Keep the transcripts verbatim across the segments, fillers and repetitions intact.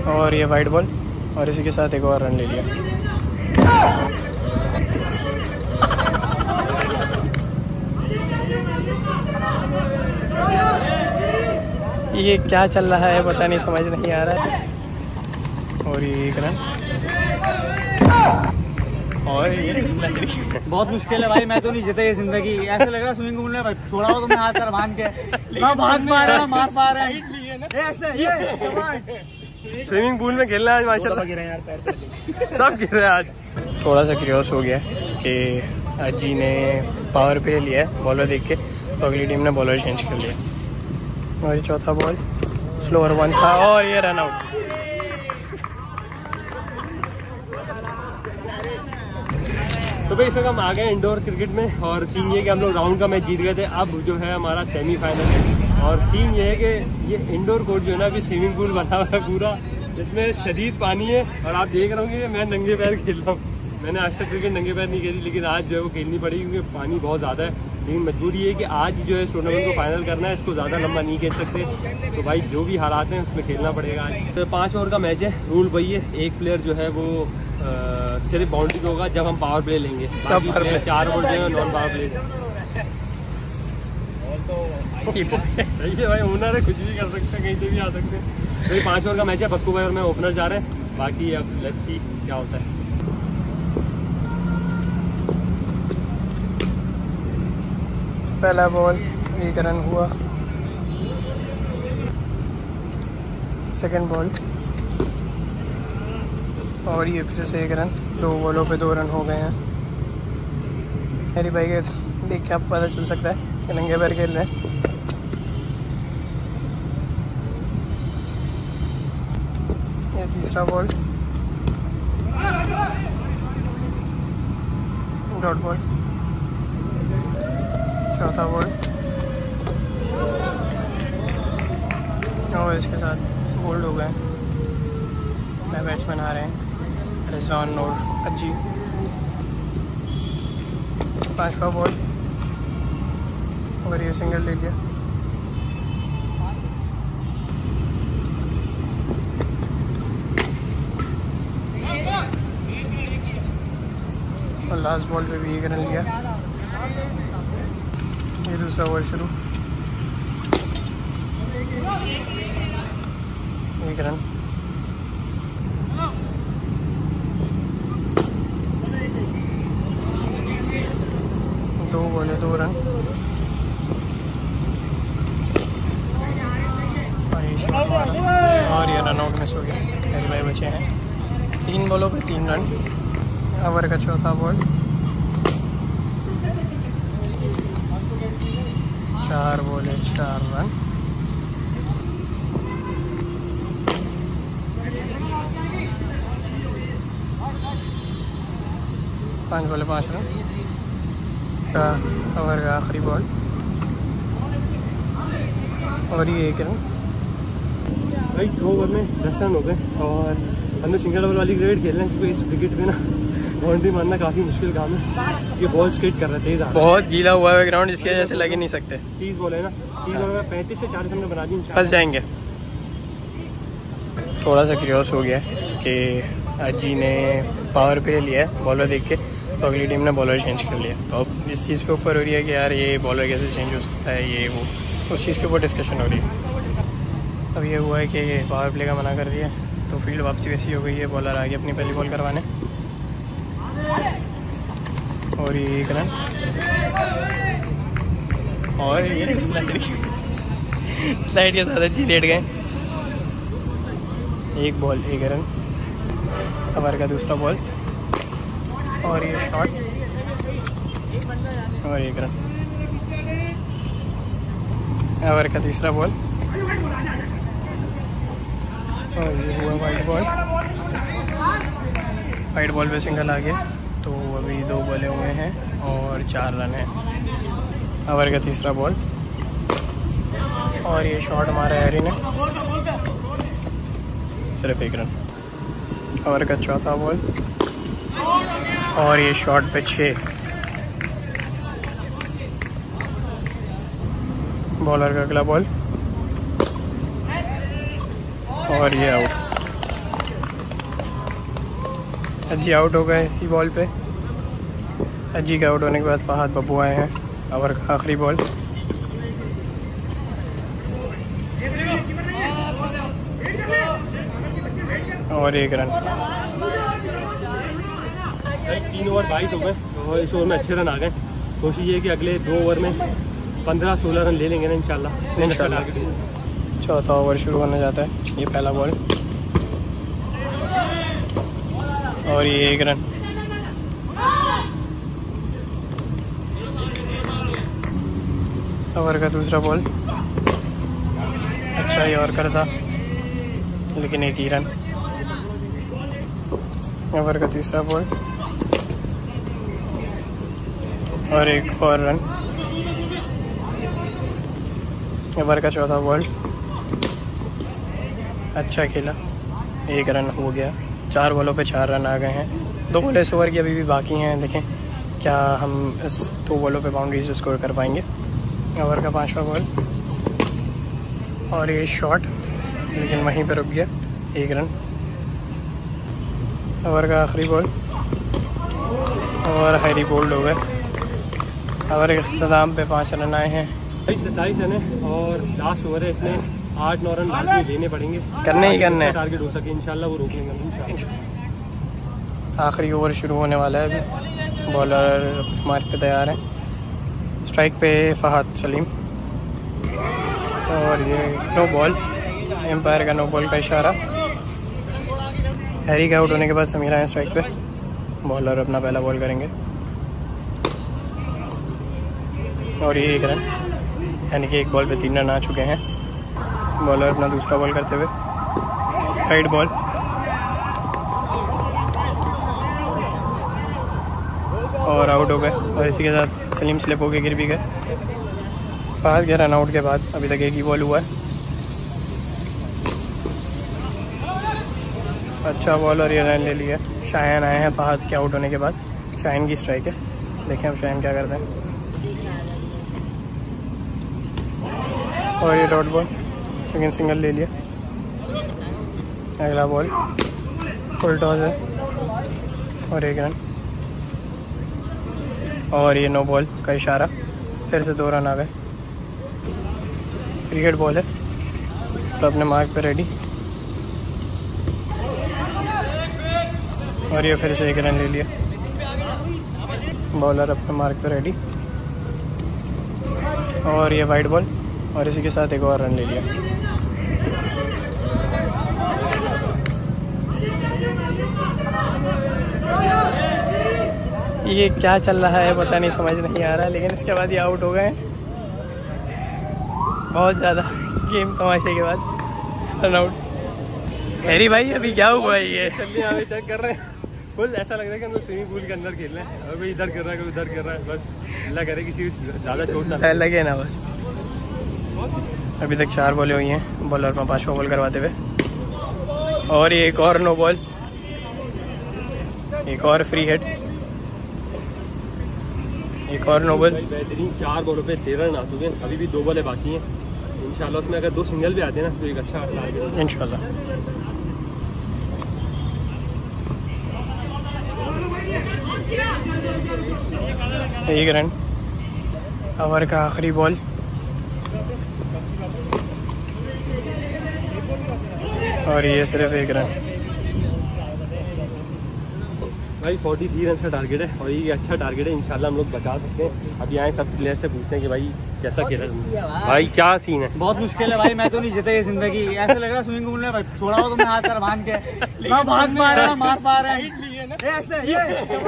और ये white ball और इसी के साथ एक और रन ले लिया। ये क्या चल रहा है पता नहीं, समझ नहीं आ रहा है। और ये एक रन और ये बहुत मुश्किल है भाई, मैं तो नहीं जीता ये जिंदगी। ऐसा लग रहा है स्विमिंग पूल में छोड़ा हो तुमने हाथ पर बांध के, ना भाग पा रहा मार पा रहा है। स्विमिंग पूल में खेलना आज माशाल्लाह सब गिर रहे हैं आज। थोड़ा सा क्यूरियस हो गया कि अजी ने पावर पे लिया है बॉलर देख के, तो अगली टीम ने बॉलर चेंज कर लिया। और ये चौथा बॉल स्लोअर वन था और ये रन आउट। तो भाई इस वक्त हम आ गए इंडोर क्रिकेट में और सीन ये कि हम लोग राउंड का मैच जीत गए थे। अब जो है हमारा सेमीफाइनल है और सीन ये है कि ये इंडोर कोर्ट जो है ना अभी स्विमिंग पूल बना हुआ है पूरा, जिसमें शदीद पानी है और आप देख रहे होंगे मैं नंगे पैर खेल रहा हूँ। मैंने आज तक क्रिकेट नंगे पैर नहीं खेली, लेकिन आज जो है वो खेलनी पड़ेगी क्योंकि पानी बहुत ज़्यादा है। लेकिन मजबूरी है कि आज जो है टूर्नामेंट को फाइनल करना है, इसको ज़्यादा लंबा नहीं खेल सकते, तो भाई जो भी हालात हैं उसमें खेलना पड़ेगा आज। तो पाँच ओवर का मैच है, रूल वही है, एक प्लेयर जो है वो आ, सिर्फ बाउंड्री पे होगा जब हम पावर प्ले लेंगे, चार ओवर जो है नॉन पावर प्ले। सही है भाई, ओनर है, कुछ भी कर सकते हैं, कहीं से भी आ सकते हैं। तो ये पाँच ओवर का मैच है, बक्कू भाई और मैं ओपनर जा रहे हैं, बाकी अब लेट्स सी क्या होता है। पहला बॉल एक रन हुआ, सेकंड बॉल और ये फिर से एक रन, दो बॉलों पे दो रन हो गए हैं। मेरी भाई के देख के आप पता चल सकता है कि नंगे पैर खेल रहे हैं। ये तीसरा बॉल डॉट बॉल, चौथा बॉल और इसके साथ बोल्ड हो गए। नए बैट्समैन आ रहे हैं, रिजवान और अजी। पांचवा बॉल और ये सिंगल ले लिया। और लास्ट बॉल पे भी एक रन लिया। ये दूसरा ओवर शुरू, एक रन। दो बॉले दो रन और ये शॉट मारा और ये रन आउट मिस हो गया। मेरे भाई बचे हैं तीन बॉलों पे तीन रन। ओवर का चौथा बॉल, चार बॉले चार रन। पाँच बॉले पाँच रन का ओवर का आखिरी बॉल और ये एक रन। भाई दो ओवर में दस रन हो गए और हमने सिंगल ओवर वाली क्रिकेट खेल रहे हैं क्योंकि इस क्रिकेट में ना बाउंड्री मारना काफ़ी मुश्किल काम है। ये बॉल स्ट्रेट कर रहे थे, बहुत गीला हुआ है ग्राउंड, जिसकी वजह से लगे नहीं सकते। तीस बॉल है ना, तीस बॉल में पैंतीस से चालीस हमने बना दी, फंस जाएंगे। थोड़ा सा क्यूरियस हो गया कि अजी ने पावर पे लिया है बॉलर देख के, तो अगली टीम ने बॉलर चेंज कर लिया। तो अब इस चीज़ पे ऊपर हो रही है कि यार ये बॉलर कैसे चेंज हो सकता है, ये वो उस चीज़ के ऊपर डिस्कशन हो रही है। अब ये हुआ है कि पावर प्ले का मना कर दिया, तो फील्ड वापसी वैसी हो गई है, बॉलर आ गया अपनी पहली बॉल करवाने और ये एक रन और ये स्लाइड स्लाइड के साथ अच्छी लेट गए। एक बॉल एक रन, ओवर का दूसरा बॉल और ये शॉट और एक रन। ओवर का तीसरा बॉल और ये हुआ वाइट बॉल। वाइट बॉल पे सिंगल आ गया, तो अभी दो बॉले हुए हैं और चार रन है। ओवर का तीसरा बॉल और ये शॉट मारा है हैरी ने, सिर्फ एक रन। ओवर का चौथा बॉल और ये शॉट पे छः। बॉलर का अगला बॉल और ये आउट। अज्जी आउट हो गए इसी बॉल पे। अज्जी के आउट होने के बाद फहद बब्बू आए हैं। ओवर का आखिरी बॉल और एक रन। तीन ओवर बाईस हो गए और इस ओवर में अच्छे रन आ गए। कोशिश ये है कि अगले दो ओवर में पंद्रह सोलह रन ले लेंगे ना इंशाल्लाह। इंशाल्लाह। चौथा ओवर शुरू होने जाता है। ये पहला बॉल और ये एक रन। ओवर का दूसरा बॉल अच्छा ही और करता लेकिन एक ही रन। ओवर का तीसरा बॉल और एक और रन। ओवर का चौथा बॉल अच्छा खेला, एक रन हो गया। चार बॉलों पे चार रन आ गए हैं। दो बॉल इस ओवर की अभी भी बाकी हैं, देखें क्या हम इस दो बॉलों पे बाउंड्रीज स्कोर कर पाएंगे। ओवर का पांचवा बॉल और ये शॉट लेकिन वहीं पर रुक गया, एक रन। ओवर का आखिरी बॉल और हैरी बोल्ड हो गए। ओवर के अख्ताम पे पाँच रन आए हैं। सत्ताईस रन है और लास्ट ओवर है, इसमें आठ नौ रन बाकी लेने पड़ेंगे, करने ही करने हैं। टारगेट हो सके इंशाल्लाह वो रोक लेंगे इंशाल्लाह। आखिरी ओवर शुरू होने वाला है अभी। बॉलर मार्क पे तैयार है। स्ट्राइक पे फहद सलीम और ये नो बॉल, एम्पायर का नो बॉल का इशारा। हैरी के आउट होने के बाद समीर आए स्ट्राइक पे। बॉलर अपना पहला बॉल करेंगे और ये एक रन, यानी कि एक बॉल पे तीन रन आ चुके हैं। बॉलर अपना दूसरा बॉल करते हुए वाइड बॉल और आउट हो गए। और इसी के साथ सलीम स्लिप होके गिर भी गए। फहद के रन आउट के बाद अभी तक एक ही बॉल हुआ है। अच्छा बॉल और ये रन ले लिया। शायन आए हैं फहद के आउट होने के बाद। शायन की स्ट्राइक है, देखें अब शायन क्या करते हैं। और ये डॉट बॉल लेकिन सिंगल ले लिया। अगला बॉल फुल टॉस है और एक रन और ये नो बॉल का इशारा। फिर से दो रन आ गए। फ्री हिट बॉल है तो अपने मार्क पे रेडी और ये फिर से एक रन ले लिया। बॉलर अपने मार्क पे रेडी और ये वाइड बॉल और इसी के साथ एक और रन ले लिया। ये क्या चल रहा है पता नहीं, समझ नहीं आ रहा, लेकिन इसके बाद ये आउट हो गए हैं। बहुत ज़्यादा गेम तमाशे के बाद रन आउट। हैरी भाई अभी क्या हुआ है? ये चलिए अभी चेक कर रहे हैं। फुल ऐसा लग रहा है कि हम लोग स्विमिंग पूल के अंदर खेल रहे हैं। अभी इधर कर रहा है, कोई उधर कर रहा है। बस अल्लाह करे किसी ज़्यादा चोट ना लगे ना बस। अभी तक चार बॉलें हुई हैं, बॉलर में पाँचवा बॉल करवाते हुए और ये एक और नो बॉल, एक और फ्री हिट, एक और नो बॉल। बेहतरीन चार बॉलों पे तेरह रन आ चुके हैं। अभी भी दो बॉलें बाकी हैं। इंशाल्लाह उसमें अगर दो सिंगल भी आते हैं ना तो एक अच्छा टारगेट इंशाल्लाह। एक रन। ओवर का आखिरी बॉल और ये सिर्फ एक रन। भाई तैंतालीस रन का टारगेट है और ये अच्छा टारगेट है। इंशाल्लाह हम लोग बचा सकते हैं। अभी आए सब प्लेयर से पूछते हैं कि भाई कैसा खेला तुमने, भाई क्या सीन है? बहुत मुश्किल है भाई, मैं तो नहीं जीता ये जिंदगी। ऐसे लग रहा है स्विमिंग पूल में भाई छोड़ा हो तुमने हाथ कर बांध के, मैं भाग पा रहा मार पा रहा है। ऐसे ये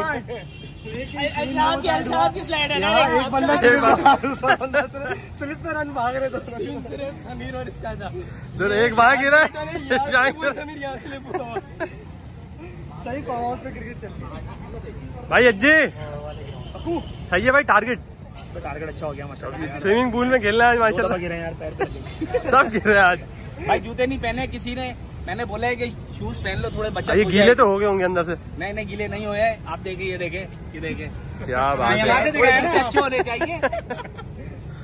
एक बंदा स्लिप पे रन भाग रहे थे। सिर्फ समीर और इसका था। तो एक भाग गिरा समीर यहाँ से सही कॉमर्स पे क्रिकेट चल रही भाई। अज्जी सही है भाई, टारगेट टारगेट अच्छा हो गया माशाल्लाह। स्विमिंग पूल में खेलना है माशाल्लाह। गिरे यार पैर पे सब गिर रहे हैं आज। भाई जूते नहीं पहने किसी ने, मैंने बोला है कि शूज पहन लो थोड़े बच्चे। ये गीले तो हो गए होंगे अंदर से? नहीं नहीं गीले नहीं हुए। आप देखे, ये देखे, ये देखे, क्या बात है। थोड़े अच्छे होने चाहिए।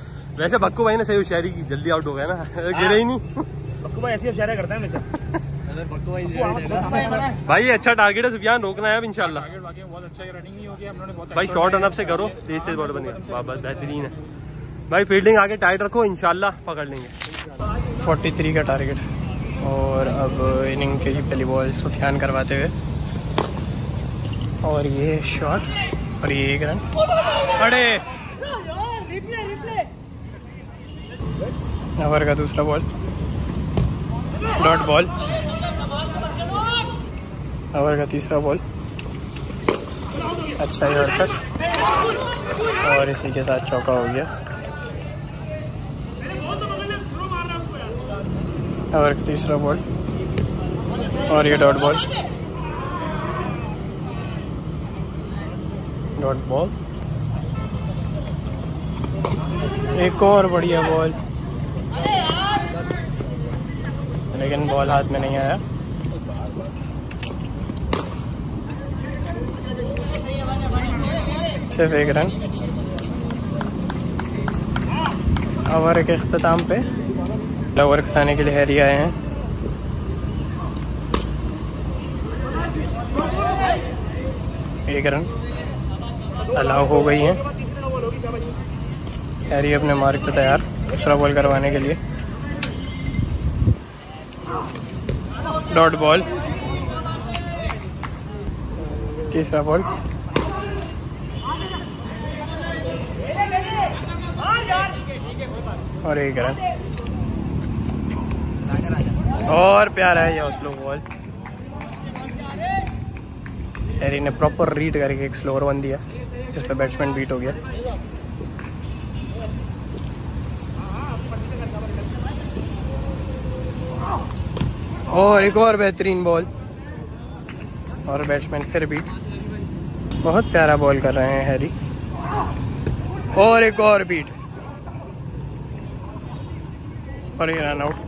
वैसे बक्कू भाई ने सही होशियारी की, जल्दी आउट हो गया ना, गिरे ही नहीं। बक्कू भाई ऐसी होशियारी करता है हमेशा। भाई अच्छा टारगेट है सुफियान, रोकना है अब इंशाल्लाह। बहुत अच्छा रनिंग नहीं होगी, हम लोगों ने बहुत भाई शॉर्ट रन अप से करो, तेज तेज बॉल बनेगा, वाह बेहतरीन है भाई। फील्डिंग आगे टाइट रखो, इंशाल्लाह पकड़ लेंगे। तैंतालीस का टारगेट और अब इनिंग की पहली बॉल सुफियान करवाते हुए, और ये शॉट और ये एक रन खड़े। ओवर का दूसरा बॉल डॉट बॉल, ओवर का तीसरा बॉल अच्छा ही हरकत, और इसी के साथ चौका हो गया। ओवर का तीसरा बॉल और ये डॉट बॉल, डॉट बॉल, एक और बढ़िया बॉल, लेकिन बॉल हाथ में नहीं आया। सिर्फ एक रन। ओवर के अख्ताम पे ओवर खिलाने के लिए हैरी आए हैं। एक रन अलाउ हो गई है। हैरी अपने मार्क पे तैयार दूसरा बॉल करवाने के लिए। डॉट बॉल, तीसरा बॉल, और एक रन। और प्यारा है ये स्लो बॉल। हैरी ने प्रॉपर रीड करके एक स्लोअर वन दिया जिस पे बैट्समैन बीट हो गया। और एक और बेहतरीन बॉल और बैट्समैन फिर बीट। बहुत प्यारा बॉल कर रहे हैं हैरी। और एक और बीट और ये रन आउट।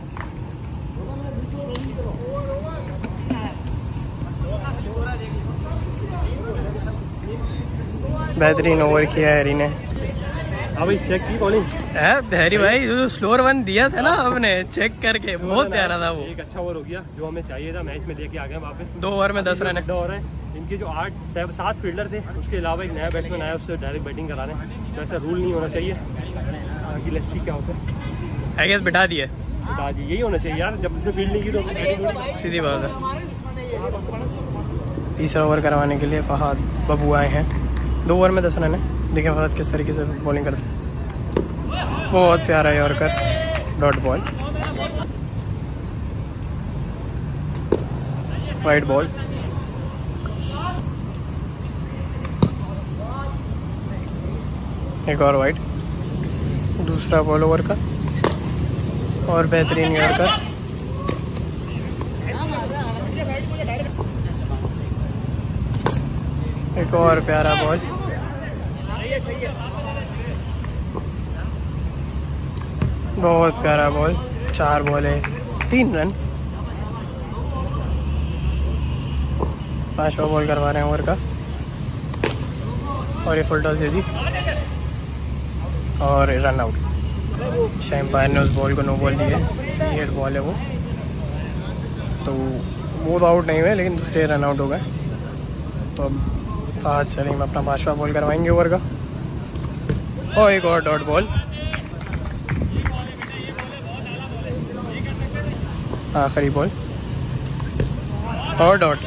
बेहतरीन ओवर किया हैरी ने। हाँ भाई चेक की बॉलिंग है हैरी भाई, जो स्लोअर वन दिया था ना आपने चेक करके, बहुत प्यारा था वो। एक अच्छा ओवर हो गया जो हमें चाहिए था, मैच में लेके आ गए वापस। दो ओवर में दस रन है। दो ओवर है इनके जो आठ सात फील्डर थे, उसके अलावा एक नया बैट्समैन आया, उससे डायरेक्ट बैटिंग करा रहे हैं। तो ऐसा रूल नहीं होना चाहिए। आगे लेट्स सी क्या होता है। आई गेस बिठा दिए, बता जी यही होना चाहिए यार, जब उसने फील्ड नहीं की तो बैटिंग। सीधी बात है। तीसरा ओवर करवाने के लिए फहद बबू आए हैं। दो ओवर में दस रन है। देखिए फहद किस तरीके से बॉलिंग करते हैं। बहुत प्यारा yorker, dot ball, wide ball, एक और वाइड, दूसरा बॉल ओवर का और बेहतरीन यॉर्कर। एक और प्यारा बॉल, बहुत प्यारा बॉल। चार बॉल है, तीन रन। पांचवा बॉल करवा रहे हैं ओवर का और ये फुल टॉस दे दी और रन आउट। शैम्पायर ने उस बॉल को नो बॉल दी है, फ्री हिट बॉल है वो, तो वो तो आउट नहीं हुए लेकिन दूसरे रन आउट हो गए। तो अब फहद सलीम अपना पांचवा बॉल करवाएंगे ओवर का और एक और डॉट बॉल, आखिरी बॉल और डॉट।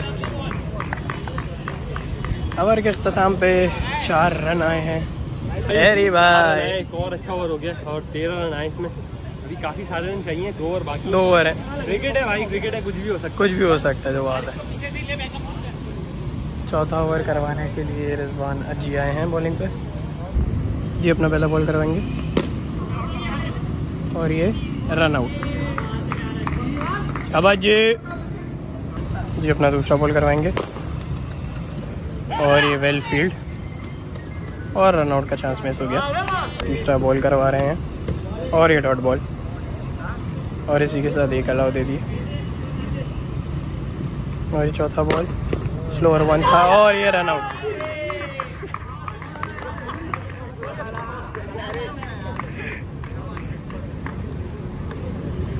ओवर के अख्ताम पे चार रन आए हैं। हैरी भाई एक और अच्छा ओवर हो गया और तेरह रन आए इसमें। अभी काफी सारे रन चाहिए, दो ओवर बाकी। दो ओवर है। क्रिकेट है भाई, क्रिकेट है, कुछ भी हो सकता है। कुछ भी हो सकता है, जो बात है। चौथा ओवर करवाने के लिए रिजवान अजी आए हैं बॉलिंग पे। जी अपना पहला बॉल करवाएंगे और ये रन आउट। शाबाश जी। जी अपना दूसरा बॉल करवाएंगे और ये वेल फील्ड और रन आउट का चांस मिस हो गया। तीसरा बॉल करवा रहे हैं और ये डॉट बॉल और इसी के साथ एक अलाउ दे दिए। और ये चौथा बॉल स्लोअर वन था और ये रन आउट।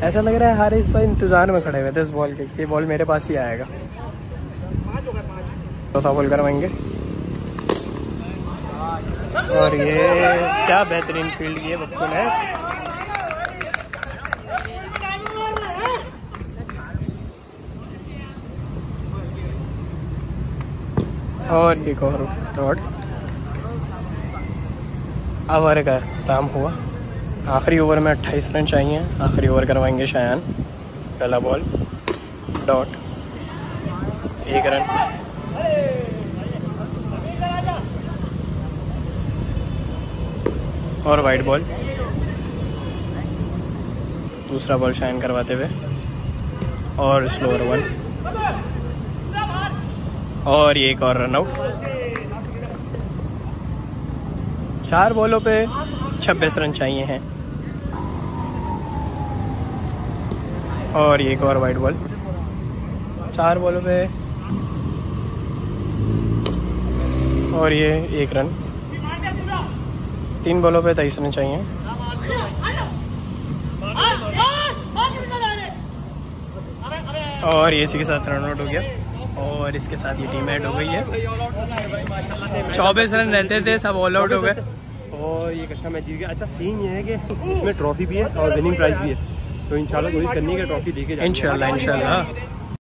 ऐसा लग रहा है हारे इस बार इंतज़ार में खड़े हुए थे इस बॉल के, ये बॉल मेरे पास ही आएगा। चौथा बॉल करवाएंगे और ये क्या बेहतरीन फील्ड की है बप्पू ने। और एक और डॉट। अब ओवर का अख्ताम हुआ। आखिरी ओवर में अट्ठाईस रन चाहिए। आखिरी ओवर करवाएंगे शायान। पहला बॉल डॉट, एक रन। और वाइड बॉल। दूसरा बॉल शाइन करवाते हुए और स्लोअर वन और ये एक और रन आउट। चार बॉलों पे छब्बीस रन चाहिए हैं और ये एक और वाइड बॉल। चार बॉलों पे और ये एक रन। तीन बॉलों पे तेईस रन चाहिए और ये इसी के साथ रन आउट हो गया और इसके साथ ये टीम ऐड हो गई है। चौबीस रन रहते थे, सब ऑल आउट हो गए और ये अच्छा मैच जीत गया। अच्छा सीन ये है कि इसमें ट्रॉफी भी है और विनिंग प्राइज भी है, तो इंशाल्लाह कोशिश करनी है कि ट्रॉफी लेके जाएंगे इंशाल्लाह इंशाल्लाह।